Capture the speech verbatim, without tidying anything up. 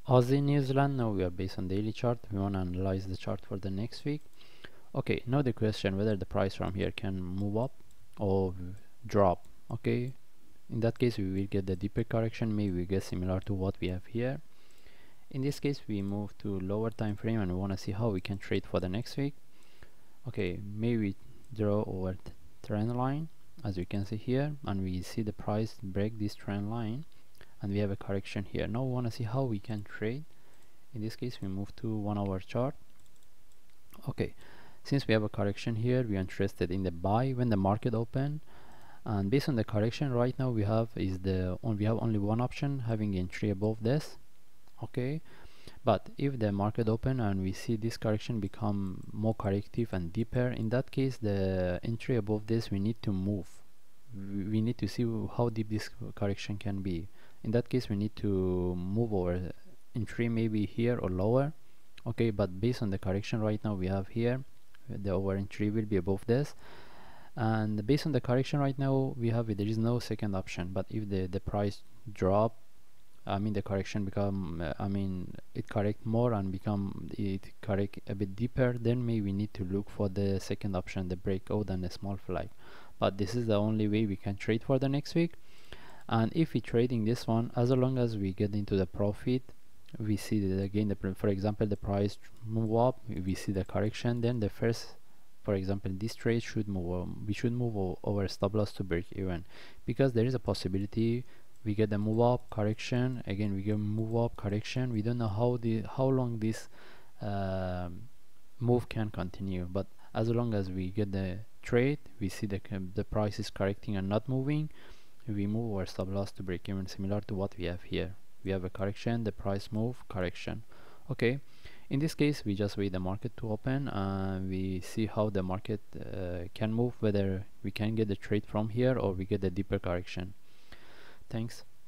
Aussie New Zealand. Now we are based on daily chart. We want to analyze the chart for the next week. Okay, now the question whether the price from here can move up or drop. Okay, in that case we will get the deeper correction, maybe we get similar to what we have here. In this case we move to lower time frame and we want to see how we can trade for the next week. Okay, maybe we draw over the trend line as you can see here, and we see the price break this trend line and we have a correction here. Now we want to see how we can trade. In this case we move to one hour chart. Okay, since we have a correction here, we are interested in the buy when the market open, and based on the correction right now we have is the on we have only one option, having entry above this. Okay, but if the market open and we see this correction become more corrective and deeper, in that case the entry above this we need to move. We need to see how deep this correction can be. In that case we need to move over entry maybe here or lower. Okay, but based on the correction right now we have here, the over entry will be above this, and based on the correction right now we have there is no second option. But if the the price drop, I mean the correction become uh, I mean it correct more and become it correct a bit deeper, then maybe we need to look for the second option, the breakout and a small flag. But this is the only way we can trade for the next week. And if we trading this one, as long as we get into the profit, we see that again the for example the price move up, we see the correction, then the first, for example this trade should move um, we should move over stop loss to break even, because there is a possibility we get the move up correction, again we get move up correction. We don't know how the how long this uh, move can continue, but as long as we get the trade, we see the the price is correcting and not moving, we move our stop loss to break even, similar to what we have here. We have a correction, the price move, correction. Okay, in this case we just wait the market to open and we see how the market uh, can move, whether we can get the trade from here or we get a deeper correction. Thanks.